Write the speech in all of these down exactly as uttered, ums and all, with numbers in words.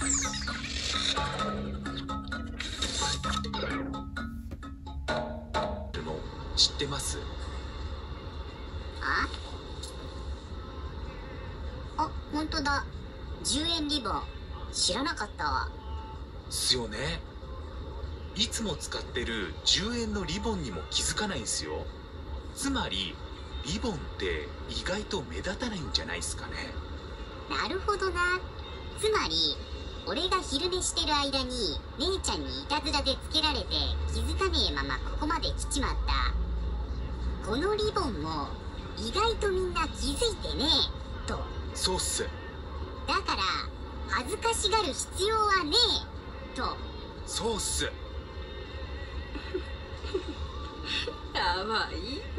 るの知ってます？ ああ、ほんとだ。じゅうえんリボン。知らなかったわ。 すよね。いつも使ってるじゅうえんのリボンにも気づかないんすよ。つまりリボンって意外と目立たないんじゃないですかね。 なるほどな。つまり俺が昼寝してる間に姉ちゃんにいたずらでつけられて気づかねえままここまで来ちまった。このリボンも意外とみんな気づいてねえと。 そうっす。 だから恥ずかしがる必要はねえと。 そうっす。 かわいい。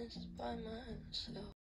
dance by myself.